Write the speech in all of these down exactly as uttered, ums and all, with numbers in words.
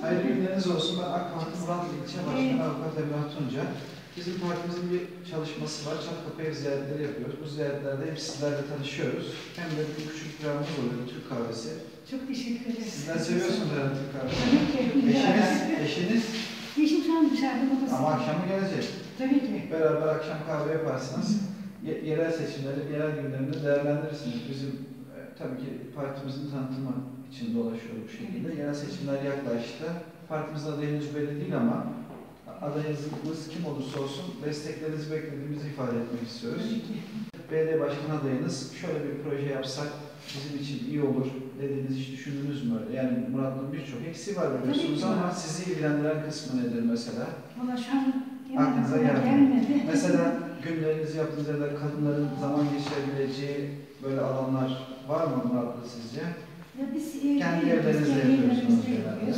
Hayırlı günleriniz olsun. Ben AK Parti Muratlı İlçe Başkanı Avukat Emrah Tunca. Bizim partimizin bir çalışması var. Çatkapı ev ziyaretleri yapıyoruz. Bu ziyaretlerde hem sizlerle tanışıyoruz hem de bir küçük ikramımız oluyor. Türk kahvesi. Çok teşekkür ederim. Sizler seviyorsunuz herhalde Türk kahvesi. Tabii ki. Eşiniz? Eşiniz? Eşim şu an dışarıda babası. Ama akşam mı gelecek? Tabii ki. Beraber akşam kahve yaparsınız. Ye yerel seçimleri, yerel gündeminde değerlendirirsiniz. Bizim e, tabii ki partimizin tanıtımı için dolaşıyor bu şekilde. Yerel seçimler yaklaştı. Partimizin adayı henüz belli değil ama adayınız kim olursa olsun desteklerinizi beklediğimizi ifade etmek istiyoruz. Belediye başkan adayınız şöyle bir proje yapsak bizim için iyi olur dediğiniz hiç düşündünüz mü? Yani Murat'ın birçok eksiği var biliyorsunuz ama sizi ilgilendiren kısmı nedir mesela? Valla şu an aklınıza gelmedi. gelmedi. Mesela günlerinizi yaptığınız yerler kadınların zaman geçirebileceği böyle alanlar var mı Murat'ta sizce? Ya biz kendi evlerinizde yapıyorsunuz genelde.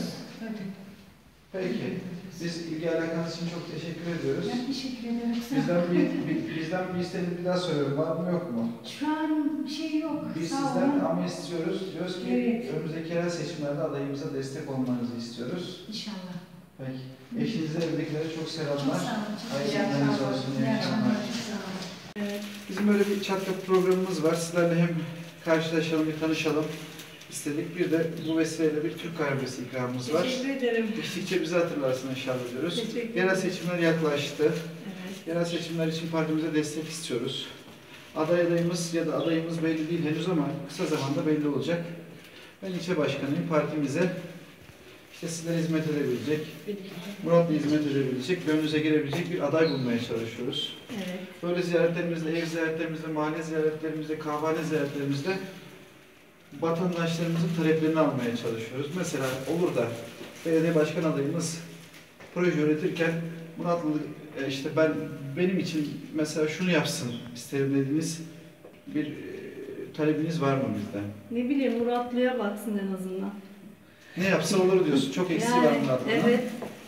Peki. Biz ilgi alakanız için çok teşekkür ediyoruz. Ben teşekkür ederim. Bizden bir, bir, bizden bir isteğiniz bir daha soruyorum. Var mı yok mu? Şu an bir şey yok. Biz Sağ sizden olun. ama istiyoruz. Diyoruz ki Evet. önümüzdeki yerel seçimlerde adayımıza destek olmanızı istiyoruz. İnşallah. Peki. Eşinize, evdekilere çok selamlar. Çok sağ olun. Çok Hayırlı teşekkür günleriniz ederim. olsun. İyi İyi akşamlar. akşamlar. Sağ olun. Evet. Bizim böyle bir Çatkapı programımız var. Sizlerle hem karşılaşalım, bir tanışalım istedik. Bir de bu vesileyle bir Türk kahvesi ikramımız var. Teşekkür ederim. İçtikçe bizi hatırlarsın inşallah diyoruz. Teşekkür Yerel seçimler yaklaştı. Evet. Yerel seçimler için partimize destek istiyoruz. Aday adayımız ya da adayımız belli değil henüz ama kısa zamanda belli olacak. Ben ilçe başkanıyım. Partimize işte sizlere hizmet edebilecek, Murat'la hizmet edebilecek, gönlünüze girebilecek bir aday bulmaya çalışıyoruz. Evet. Böyle ziyaretlerimizde, ev ziyaretlerimizde, mahalle ziyaretlerimizde, kahvehane ziyaretlerimizde vatandaşlarımızın taleplerini almaya çalışıyoruz. Mesela olur da belediye başkan adayımız proje üretirken Muratlı e, işte ben benim için mesela şunu yapsın isterim dediğiniz bir e, talebiniz var mı bizden? Ne bileyim Muratlı'ya baksın en azından. Ne yapsa olur diyorsun. Çok eksiği var Muratlı'nın. Evet.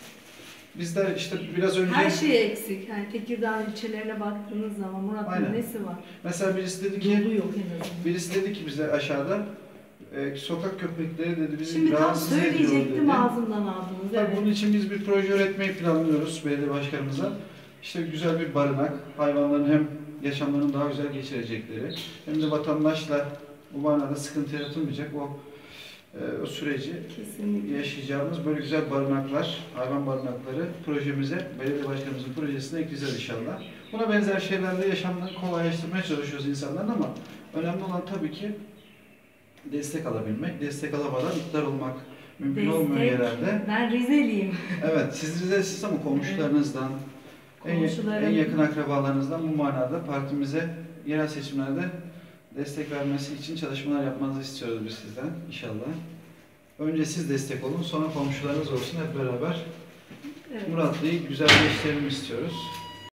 Bizler işte biraz önce Her şey eksik. Yani Tekirdağ ilçelerine baktığınız zaman Muratlı'nın nesi var? mesela birisi dedi ki Yolu yok en azından. birisi dedi ki bize aşağıda e, sokak köpekleri dedi bizi Şimdi tam rahatsız ediyor söyleyecektim dedi. ağzımdan aldınız. Tabii Evet. bunun için biz bir proje üretmeyi planlıyoruz belediye başkanımıza. İşte güzel bir barınak, hayvanların hem yaşamlarını daha güzel geçirecekleri hem de vatandaşla bu manada sıkıntı yaratılmayacak o, e, o süreci Kesinlikle. yaşayacağımız böyle güzel barınaklar, hayvan barınakları projemize, belediye başkanımızın projesine ekleyeceğiz inşallah. Buna benzer şeylerle yaşamlarını kolaylaştırmaya çalışıyoruz insanların ama önemli olan tabii ki destek alabilmek, destek alamadan iktidar olmak mümkün Destek. olmuyor yerelde. Ben Rizeliyim. Evet, siz Rizelisiniz ama komşularınızdan, en, Komşularım. en yakın akrabalarınızdan bu manada partimize yerel seçimlerde destek vermesi için çalışmalar yapmanızı istiyoruz biz sizden inşallah. Önce siz destek olun, sonra komşularınız olsun hep beraber Evet. Muratlı'yı güzelleştirelim istiyoruz.